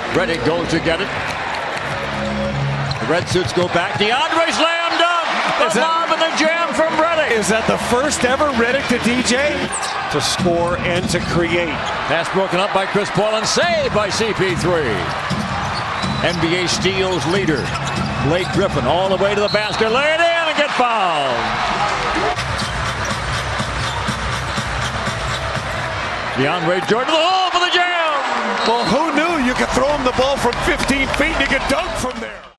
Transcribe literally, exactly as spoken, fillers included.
Redick goes to get it. The Red Suits go back. DeAndre slam dunk. The lob and the jam from Redick. Is that the first ever Redick to D J? To score and to create. Pass broken up by Chris Paul and saved by C P three. N B A steals leader Blake Griffin all the way to the basket. Lay it in and get fouled. DeAndre Jordan to the hole for the jam. Well, who knew you could throw him the ball from fifteen feet and you could dunk from there?